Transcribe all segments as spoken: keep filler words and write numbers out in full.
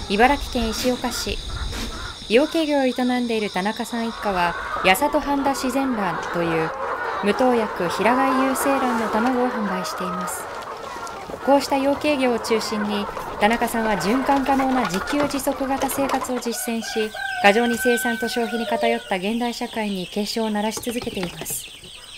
茨城県石岡市、養鶏業を営んでいる田中さん一家は、八里半田自然卵という無投薬平飼い有精卵の卵を販売しています。こうした養鶏業を中心に、田中さんは循環可能な自給自足型生活を実践し、過剰に生産と消費に偏った現代社会に警鐘を鳴らし続けています。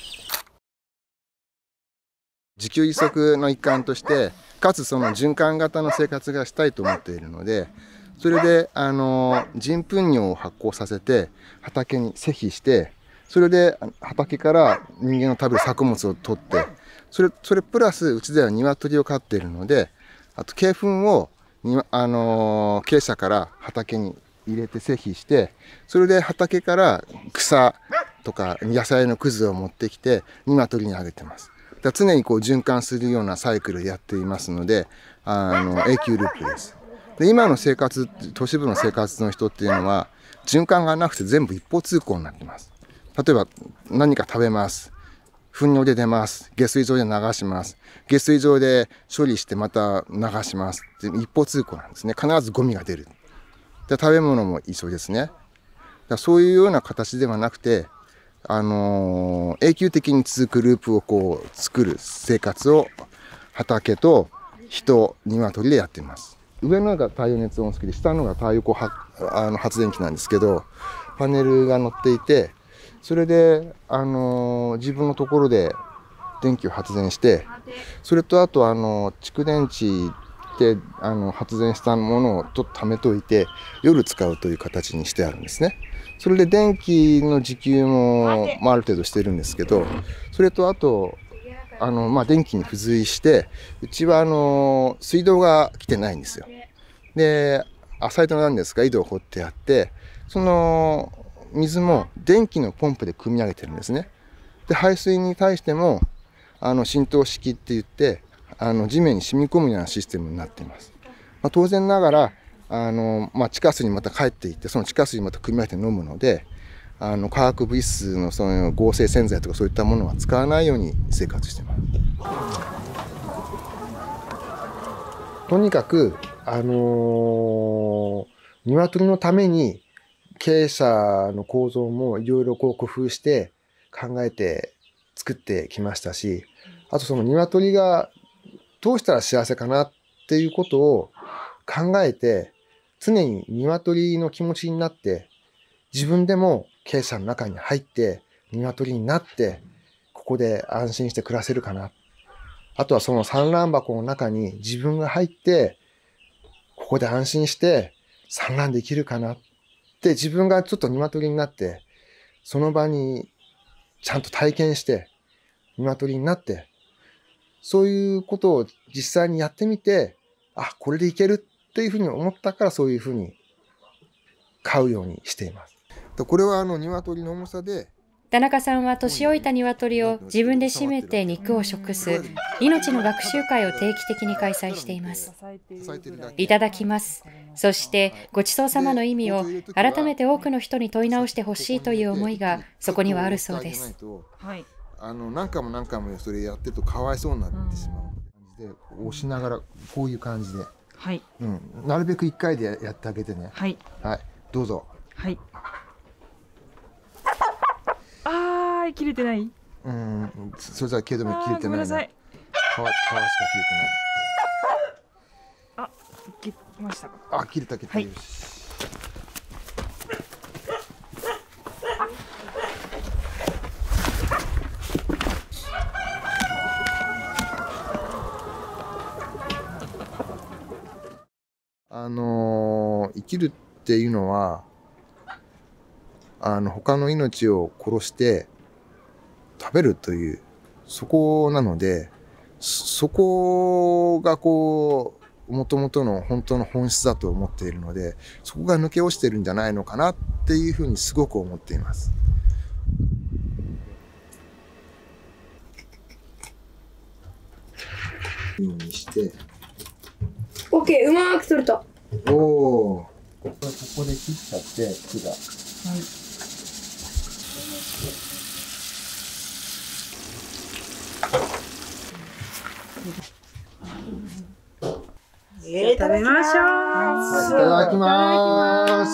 自給自足の一環として、かつその循環型の生活がしたいと思っているので、それであの人糞尿を発酵させて畑に施肥して、それで畑から人間の食べる作物を取って、それそれプラスうちでは鶏を飼っているので、あと鶏糞をあの鶏舎から畑に入れて施肥して、それで畑から草とか野菜のくずを持ってきて鶏にあげてます。だ常にこう循環するようなサイクルでやっていますので、あの永久ループです。で今の生活、都市部の生活の人っていうのは循環がなくて全部一方通行になってます。例えば何か食べます、糞尿で出ます、下水場で流します、下水場で処理してまた流しますって一方通行なんですね。必ずゴミが出る。で食べ物も一緒ですね。だそういうような形ではなくて、あのー、永久的に続くループをこう作る生活を畑と人、鶏でやっています。上のが太陽熱温式で、下のが太陽光あの発電機なんですけど、パネルが乗っていて、それで、あのー、自分のところで電気を発電して、それとあと、あのー、蓄電池であの発電したものをちょっと貯めといて、夜使うという形にしてあるんですね。それで電気の自給も、まあ、ある程度してるんですけど、それとあとあの、まあ、電気に付随して、うちはあの水道が来てないんですよ。で浅井戸なんですが井戸を掘ってあって、その水も電気のポンプで汲み上げてるんですね。で排水に対してもあの浸透式って言って、あの地面に染み込むようなシステムになっています。まあ、当然ながらあの、まあ、地下水にまた帰っていって、その地下水にまた汲み上げて飲むので、あの化学物質のその合成洗剤とかそういったものは使わないように生活しています。とにかくあのー、鶏のために経営者の構造もいろいろこう工夫して考えて作ってきましたし、あとその鶏がどうしたら幸せかなっていうことを考えて、常に鶏の気持ちになって、自分でも経営者の中に入って鶏になって、ここで安心して暮らせるかな。あとはその産卵箱の中に自分が入って、ここで安心して産卵できるかなって自分がちょっと鶏になって、その場にちゃんと体験して鶏になって、そういうことを実際にやってみて、あ、これでいけるっていうふうに思ったから、そういうふうに飼うようにしています。これはあの鶏の重さで、 田中さんは年老いた鶏を自分で締めて肉を食す命の学習会を定期的に開催しています。いただきます。そしてごちそうさまの意味を改めて多くの人に問い直してほしいという思いがそこにはあるそうです。 あの何回も何回もそれやってるとかわいそうになってしまう感じで、押しながらこういう感じで、はい、うん、なるべくいっかいでやってあげてね。はい、はい、どうぞ。はい。 あー、切れてない。 うん、それじゃ毛止め切れてない、ね。皮、皮しか切れてない。 あ、切れましたか。 あ、切れた切れた。はい、あのー、生きるっていうのは、あの他の命を殺して食べるという、そこなので、そこがこう元々の本当の本質だと思っているので、そこが抜け落ちてるんじゃないのかなっていうふうにすごく思っています。ようにして、 オッケー、うまく取れた。 おお、ここで切っちゃって茎が。はい。 えー、食べましょう。 はい、いただきます。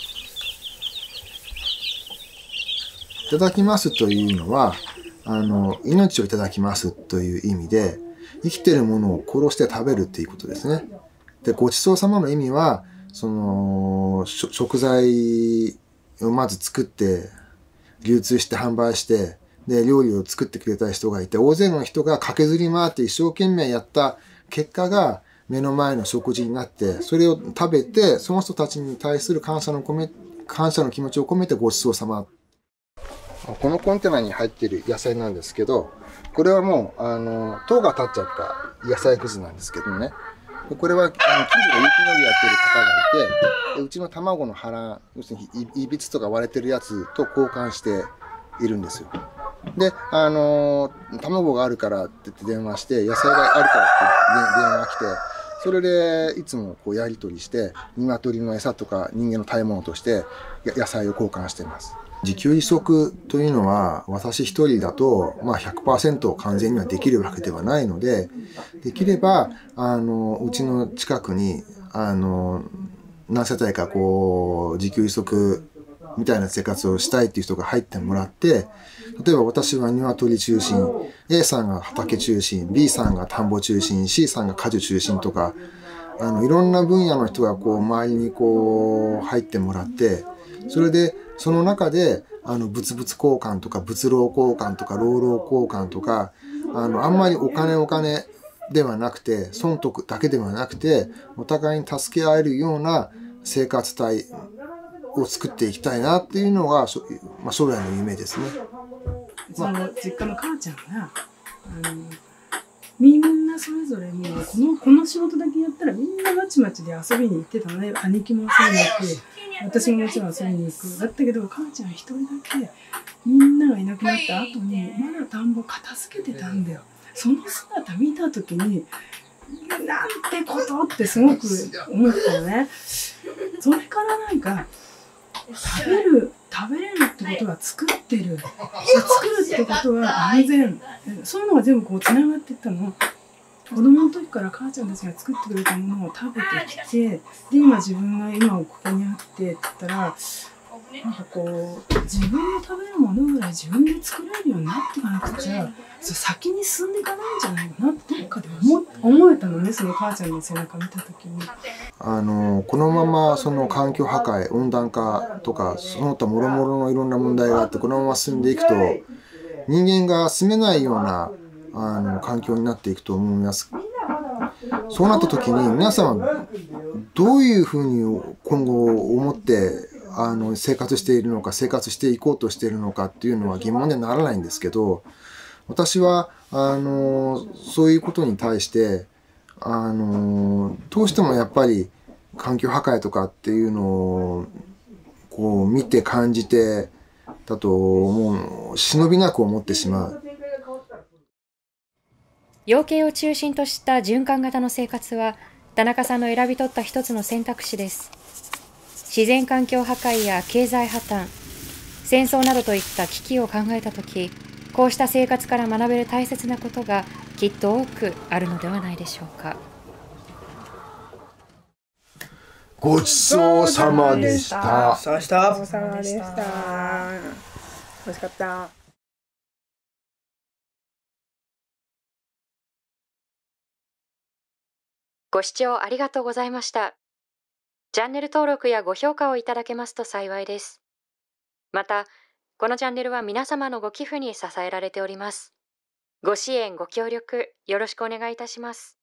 いただきますというのは、あの、命をいただきますという意味で、生きてるものを殺して食べるっていうことですね。で、ごちそうさまの意味は、その、食材をまず作って、流通して販売して、で、料理を作ってくれた人がいて、大勢の人が駆けずり回って一生懸命やった結果が目の前の食事になって、それを食べて、その人たちに対する感謝の込め、感謝の気持ちを込めてごちそうさま。このコンテナに入っている野菜なんですけど、これはもう、あの、糖が立っちゃった野菜くずなんですけどね。これは、あの、近所で雪のりやってる方がいて、でうちの卵の腹、要するにいびつとか割れてるやつと交換しているんですよ。で、あの、卵があるからって言って電話して、野菜があるからって電話来て、それでいつもこうやり取りして、鶏の餌とか人間の食べ物として野菜を交換しています。自給自足というのは、私一人だと、まあ ひゃくパーセント 完全にはできるわけではないので、できれば、あの、うちの近くに、あの、何世帯かこう、自給自足みたいな生活をしたいっていう人が入ってもらって、例えば私は鶏中心、A さんが畑中心、B さんが田んぼ中心、C さんが果樹中心とか、あの、いろんな分野の人がこう、周りにこう、入ってもらって、それで、その中で、あの、物々交換とか、物労交換とか、労働交換とか、あの、あんまりお金お金ではなくて、損得だけではなくて、お互いに助け合えるような生活態を作っていきたいなっていうのが、まあ、将来の夢ですね。 その実家の母ちゃんが、あの、みんなそれぞれもうこのこの仕事だけやったらみんなまちまちで遊びに行ってたのね。兄貴も遊びに行く、私ももちろん遊びに行く。だったけど母ちゃん一人だけみんながいなくなった後にまだ田んぼ片付けてたんだよ。その姿見た時になんてことってすごく思ったのね。それからなんか食べる食べれるってことは作ってる、作るってことは安全、そういうのが全部こうつながっていったの。子供の時から母ちゃんたちが作ってくれたものを食べてきて、で今自分が今ここにあってって言ったら、なんかこう自分の食べるものぐらい自分で作れるようになっていかなくちゃ先に進んでいかないんじゃないかなってどっかで 思, 思えたのね。その母ちゃんの背中見た時に、 あのこのままその環境破壊、温暖化とかその他もろもろのいろんな問題があって、このまま進んでいくと人間が住めないようなあの環境になっていくと思います。そうなった時に皆さんはどういうふうに今後思ってあの生活しているのか、生活していこうとしているのかっていうのは疑問にはならないんですけど、私はあのそういうことに対してあのどうしてもやっぱり環境破壊とかっていうのをこう見て感じてだと思う、忍びなく思ってしまう。 養鶏を中心とした循環型の生活は田中さんの選び取った一つの選択肢です。自然環境破壊や経済破綻、戦争などといった危機を考えたとき、こうした生活から学べる大切なことがきっと多くあるのではないでしょうか。 ごちそうさまでした。 ごちそうさまでした。美味しかった。 ご視聴ありがとうございました。チャンネル登録やご評価をいただけますと幸いです。また、このチャンネルは皆様のご寄付に支えられております。ご支援、ご協力、よろしくお願いいたします。